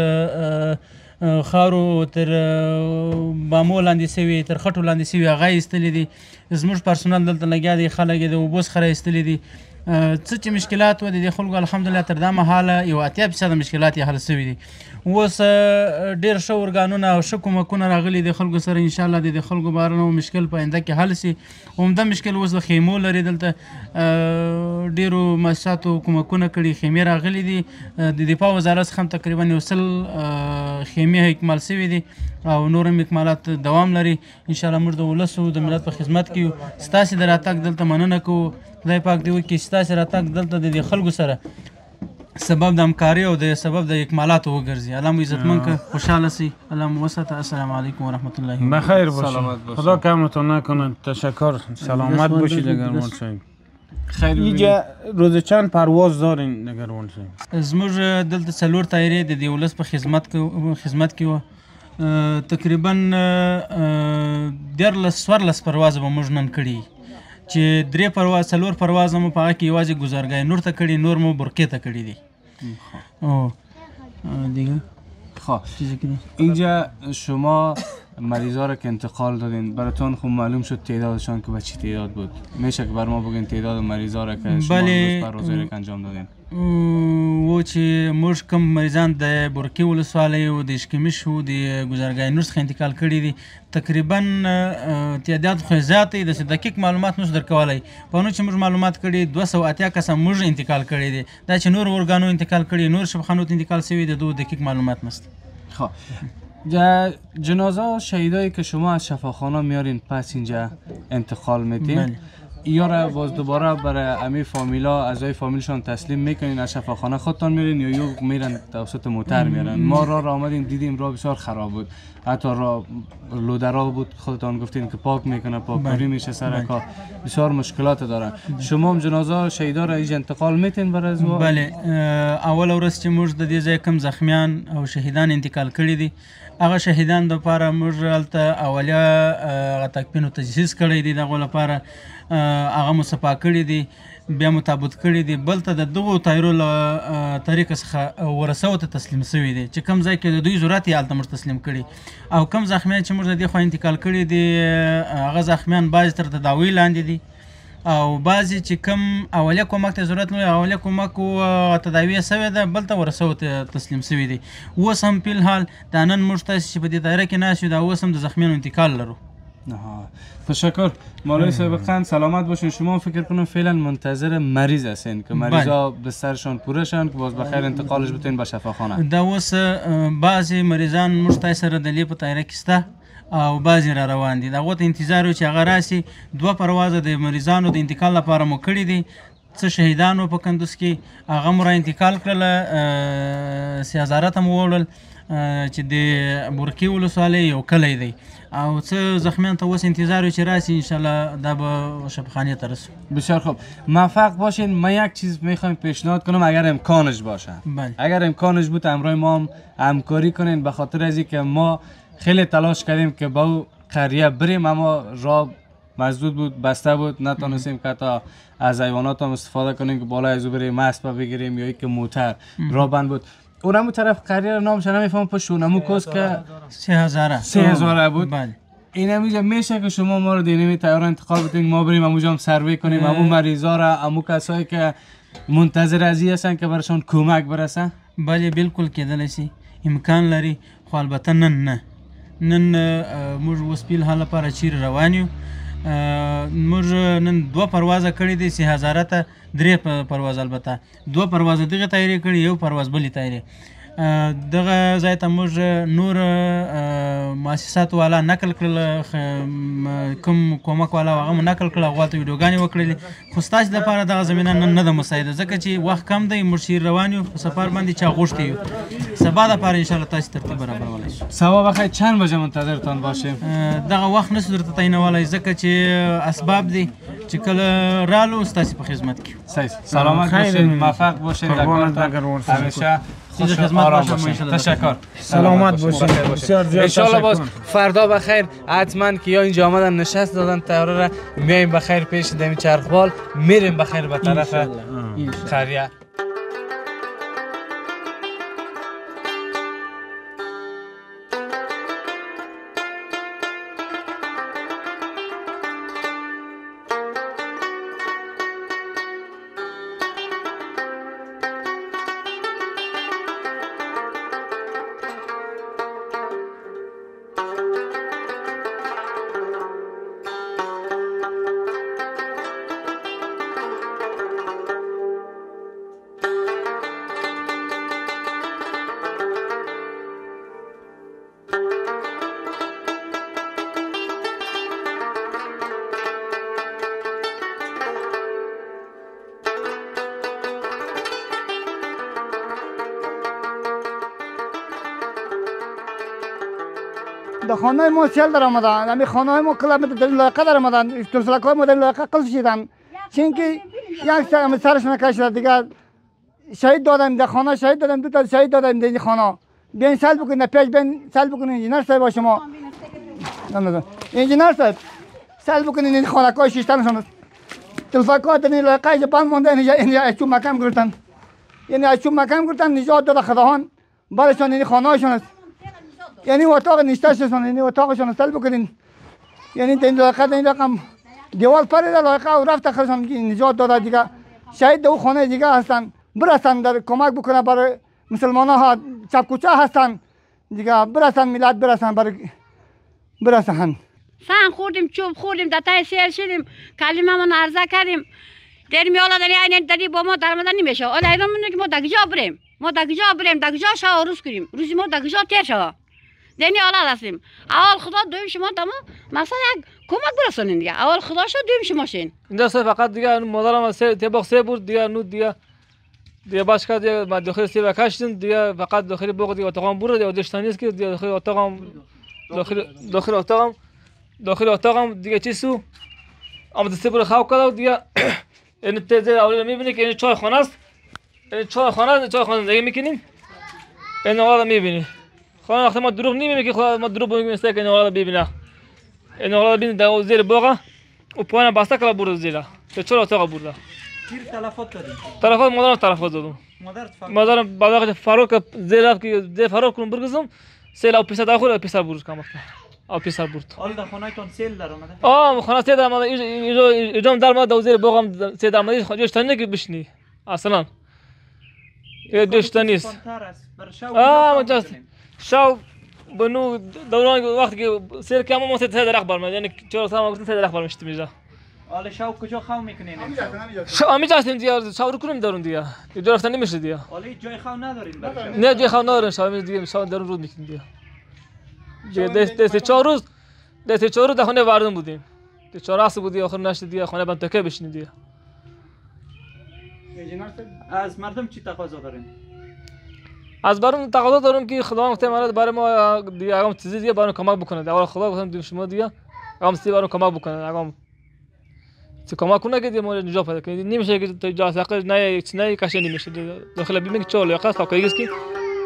خاورو تر بامو لاندې سوي، تر خټو لاندې سوي هغه یې ایستلي دي. زموږ پرسونل دلته لګیا دی، خلک یې د اوبو څخه راایستلي دي. څه چې مشکلات وه د دې خلکو الحمدلله تر دا مهاله یو اتیا فیصده مشکلات یې حل سوي دي. اوس ډېر ښه ارګانونه او ښه کومکونه راغلي د خلکو سره، انشاءالله د دې خلکو باره نه مشکل په آینده کې حل سي. عمده مشکل اوس د خیمو لري، دلته ډېرو مؤسساتو کومکونه کړي، خیمې راغلي دي. د دفاع وزارت څخه هم تقریبا یو سل خیمې اکمال سوي دي او نور هم اکمالات دوام لري. انشاءالله موږ د ولسو د ملت په خدمت کې یو. ستاسې د راتګ دلته مننه کوو، خدای پاک دې وکړي ستاسې راتګ دلته د دې خلکو سره سبب د همکاري او د سبب د اکمالاتو وګرځي. الله مو عزتمند که، خوشحاله سي، الله مو وساته. السلام علیکم و رحمت الله. بخیر باشید، خدا کمتون نکنه. تشکر، سلامت باشید. دگرمان صاحب خیر. اینجا روز چند پرواز دارین دگرمان صاحب؟ زموږ دلته څلور طیارې د دې ولس په خدمت کې وه. تقریبا دیارلس څوارلس پروازه به موږ نن کړي چې درې پرواز څلور پروازه مو په هغه کې یوازې ګذرګاه نور ته کړي، نور مو برکې ته کړي دي. دیگه خب اینجا شما مریضا رو که انتقال دادین، براتون خب معلوم شد تعدادشان که به چی تعداد بود؟ میشه که بر ما بگین تعداد مریضا رو که شما امروز پروازی که انجام دادین؟ و چې موږ کوم مریضان د بورکې ولسوالۍ او د اشکمش او د ګذرګاه نور څخه انتقال کړي دي تقریبا تعداد خو زیات دی، داسې دقیق معلومات نشو درکولی. په نو چې موږ معلومات کړي دوه سوه اتیا کسه موږ انتقال کړي دي. دا چې نور ارګانو انتقال کړي، نور شفاخانو ته انتقال شوي د دو دقیق معلومات نشته. خب جنازه شهیدایی که شما از شفاخانه میارین پس اینجا انتقال میدین، یا را باز دوباره برای امی فامیلا اعضای فامیلشان تسلیم میکنین از شفاخانه خودتان میرین یا یو میرن توسط موتر میرن؟ ما راه را آمدیم دیدیم راه بسیار خراب بود، حتی راه لودرا بود، خودتان گفتین که پاک میکنه، پاککاری میشه سر کار، بسیار مشکلات داره. شما هم جنازه شهیدا را اینجا انتقال میتین برای بله. اول ورځ چې موږ د دې ځای کم زخمیان او شهیدان انتقال کړي دي هغه شهیدان دپاره موږ هلته اولیه هغه تکفین او تجهیز کړی دی، د هغو لپاره هغه مصفا کړي دي، بیا متابد کړي دي، بل ته د دغو تایرو له طریقه څخه ورسو ته تسلیم شوي دي چې کوم ځای کې د دوی ضرورت یې هلته موږ تسلیم کړي. او کوم زخمیان چې موږ د دې خوا انتقال کړي دي هغه زخمیان بعضې تر تداوی لاندې دي او بعضې چې کوم اولیه کومک ته ضرورت لري اولیه کومک او تداوی یې شوې ده بل ته ورسو ته تسلیم شوي دي. اوس هم فیالحال دا نن موږ تاسې چې په دې دایره کې ناست یو دا اوس هم د زخمیانو انتقال لرو. تشکر مولوی سابقا سلامت باشین. شما فکر کنم فعلا منتظر مریض هستین که مریضا بسترشان پوره شن که باز بخیر انتقالش بتین به شفاخانه. دا اوس بعضی مریضان موږ تاسې سره د لې په دایره کې شته او بعضې را روان دي، د هغو ته انتظار و چې هغه راسي. دوه پروازه د مریضانو د انتقال لپاره مو کړي دي، څه شهیدان و په کندوز کې هغه مو را انتقال کړله، سیازاره ته مو ووړل چې د بورکي ولسوالۍ یو کلی دی او څه زخمیان ته اوس انتظار و چې راسي انشالله دا به شفاخانه ته رسو. بسیار خوب، موفق باشین. من یک چیز میخوایم پیشنهاد کنم اگر امکانش باشه، اگر امکانش بود همراه ما هم همکاری کنین، به خاطر از اینکه ما خیلی تلاش کردیم که با او قریه بریم اما راه مسدود بود، بسته بود، نتونستیم که تا از حیوانات هم استفاده کنیم که بالا از او بریم اسب بگیریم یا اینکه موتر راه بند بود. اونمو طرف قریه نامش نمیفهم پشت اونمو کس که سه هزاره سه هزاره بود. بله این همیجا میشه که شما ما رو دینمی تیار انتقال بتونیم ما بریم همونجا هم سروی کنیم همون مریضا را، همون کسایی که منتظر ازی هستن که برشان کمک برسن. بله بالکل کېدلی شي، امکان لري، خو البته نن نه. نن موږ اوس فیالحال لپاره چیرې روان یو. موږ نن دوه پروازه کړي دي، سه هزاره ته درې پرواز، البته دوه پروازه دغه تایرې کړي، یو پرواز بلې تایرې. دغه ځای ته موږ نور مؤسسات والا نقل کړل، کوم کومک والا هغه مو نقل کړل، هغو ته ویډیوګانې وکړلې، خو ستاسې دپاره دغه زمینه نن نه ده مساعده ځکه چې وخت کم دی، موږ چیرې روان یو، په سفر باندې چا غوښتی یو. سبا دپاره انشاءالله تاسې ترتیب برابرولی شو. سبا بخیر چند بجه منتظرتان باشیم؟ دغه وخت نشو درته تعینولی ځکه چې اسباب دی چې کله رالو ستاسې په خدمت کې. صحیح، سلامت باشین، موفق باشین در کارتان، همیشه خوش آرام باشین. تشکر، سلامت باشین. بسیار زیاد انشالله باز فردا بخیر حتما که یا اینجا آمدن نشست دادن تیاره را میایم بخیر پیش دمی چرخبال میریم بخیر به طرف قریه. در خانه ما سیل در آمدن، همین خانه ما کلاب در لایقه در آمدن، ترسلک های ما در لایقه قلب شدن، چون که یک سر سرش نکشیده دیگر شهید دادم در خانه، شهید دادم، دو تا شهید دادم در این خانه. بیاین سال بکنید، پیش بیاین سال بکنید، انجینر صاحب با شما. انجینر صاحب سال بکنید این خانه های شیشتنشان. ترسلک ها در این لایقه بند مانده، این اچوب مکم گرفتن، یعنی اچوب مکم گرفتن، نجات داد خداهان برشان این خانه هاشون است. یعنی اتاق نیستشون، یعنی اتاقشون سل بکنین، یعنی این لایقه این رقم دیوال پرید لایقه و رفت خرشان نجات داده دیگه. شاید دو خانه دیگه هستن برسن در کمک بکنه برای مسلمان ها، چپ کوچه هستن دیگه، برسن ملت برسن برای برسن. سن خوردیم، چوب خوردیم، دتای سیر شدیم، کلمه من عرضه کردیم. در میالا در این دری با ما در مدن نمیشه. آلا اینا میگه که ما دکجا بریم، ما دکجا بریم، دکجا شاه روز کنیم، روزی ما دکجا تیر شاه. دنی حالا هستیم. اول خدا دویم شما تمام مثلا یک کمک برسونین دیگه. اول خدا شد دویم شما شین. اینجا فقط دیگه مادرم سه تباق سه بود دیگه نود دیگه دیگه باش کرد دیگه ما داخل سه بکشتیم دیگه فقط داخل باغ دیگه اتاقم برد دیگه داشتنی است که دیگه داخل اتاقم داخل داخل اتاقم داخل اتاقم دیگه چیزو اما دسته بر خواب کرد دیگه این تیزه اولی میبینی که این چای خانه است. این چای خانه چای خانه دیگه میکنیم. این حالا میبینی خانه وقتی ما دروغ نمیگیم که خدا ما دروغ بگیم که این اولاد ببینه این اولاد ببین در زیر باغ و پایان بسته کلا برد زیرا به چهار اتاق برده تیر تلفات دادیم تلفات مادرم تلفات دادم مادر تفهم مادرم بعد فاروق زیر رفت که زیر فاروق کنم برگزم سیل او پیسه داخل پیسه برد کم وقت او پیسه برد حال در خانه تون سیل در اومده آه خانه سیل در اومده اینجا اینجا در اومده زیر باغم سیل در اومده خودش تنه که بشنی اصلا یه دشته نیست آه مجاز شاو بنو دوران وقتی که سیر کم ما سه درخت برمیاد یعنی چهار سال ما سه درخت برمیشتیم اینجا حالا شاو کجا خو میکنین شاو امیجا هستیم دیگه شاو رو کنیم دارون دیگه اینجا رفتن نمیشه دیگه حالا جای خو ندارین برای نه جای خو ندارن شاو دیگه شاو درون رود میکنیم دیگه دیگه دست دست چهار روز دست چهار روز در خونه واردم بودیم ده چهار راست بودی آخر نشد دیگه خونه بند تکه بشینیم دیگه از مردم چی تقاضا دارین از برام تقاضا دارم که خدا وقتی مرد برای ما دیگه اگه چیزی دیگه برام کمک بکنه اول خدا گفتم شما دیگه اگه چیزی برام کمک بکنه اگه چه کمک کنه که دیگه ما نجات پیدا کنیم نمیشه که تو جا ساق نه چیز نه کاش نمیشه داخل بیمه که چهار لیاقت تا کاریگس کی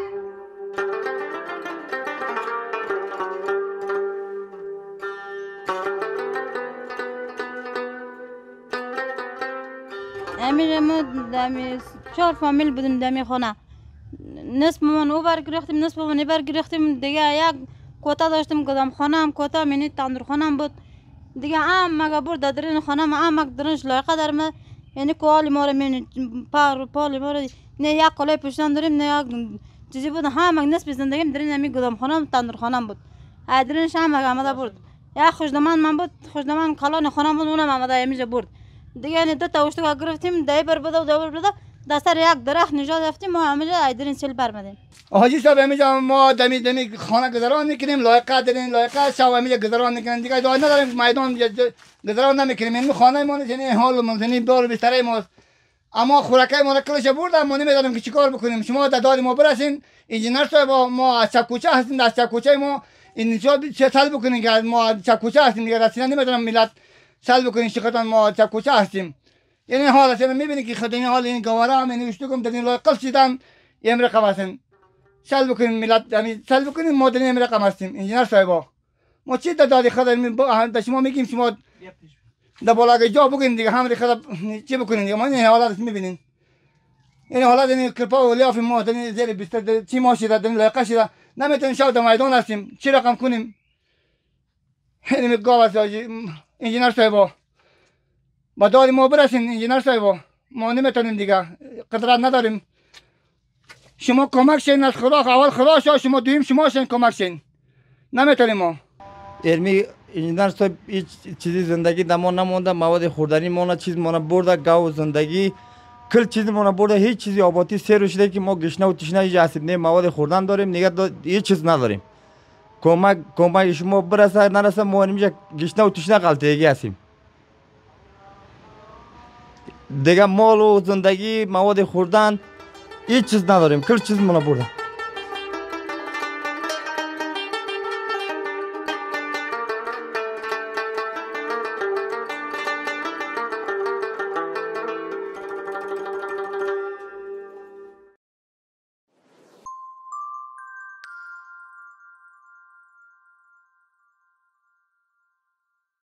امیر ما دمی چهار فامیل بودیم دمی خانه نصف من او بر گرفتیم نصف من بر گرفتیم دیگه یک کوتا داشتیم گدام خانه هم کوتا منی تندور خانه هم بود دیگه ام مگه برد درین خانه ما ام مگ درنش لایقه در ما یعنی کوالی ما رو من پار پالی ما رو نه یک کلاه پشتن داریم نه یک چیزی بود هم مگ نصف زندگیم درین می گدام خانه هم تندور خانه هم بود درنش هم مگه آمده برد یا خوشدمان من بود خوشدمان کلان خانه بود اونم آمده میشه برد دیگه یعنی دو تا اشتباه گرفتیم دای بر بده و دای بر بده دستر یک درخت نجات رفتیم ما همینجا ایدرین سیل برمدیم حاجی صاحب همینجا ما دمی دمی خانه گذران میکنیم لایقه داریم لایقه شب همینجا گذران میکنیم دیگه دای نداریم میدان گذران نمیکنیم این خانه ما یعنی حال ما یعنی بار بستر ما اما خوراکه ما را کلش بردم ما نمیدونیم که چیکار بکنیم شما در داد ما برسین انجینر صاحب ما از چکوچه هستیم از چکوچه ما این نجات چه سال بکنیم که ما چکوچه هستیم دیگه رسیدن نمیدونم ملت سال بکنیم چقدر ما چکوچه هستیم یعنی حالا اصلا میبینی که خدای حال این گواره هم این اشتکم در این لای قل شدن یم رقم هستیم سال بکنیم ملت یعنی سال بکنیم ما در این رقم هستیم انجینر صاحبا ما چی دادی خدای به شما میگیم شما در بالا جا بگین دیگه هم خدا چی بکنین دیگه ما این حالات میبینین این حالات این کلپا و لیاف ما در این زیر بیست چی ما شده در این لای قل شده نمیتونیم شاو در میدان هستیم چی رقم کنیم یعنی میگم انجینر صاحبا با داد ما برسین انجینر صاحبا ما نمیتونیم دیگه قدرت نداریم شما کمک شین از خدا اول خدا شو شما دویم شما شین کمک شین نمیتونیم ما علمی انجینر صاحب هیچ چیزی زندگی دما نمونده مواد خوردنی ما چیز ما برده گاو زندگی کل چیز ما برده هیچ چیزی آبادی سر شده که ما گشنه و تشنه هیچ اسید نه مواد خوردن داریم نگه هیچ چیز نداریم کمک کمک شما برسه نرسه ما نمیشه گشنه و تشنه غلطیگی هستیم دیگه مال و زندگی مواد خوردن هیچ چیز نداریم کل چیز ما برده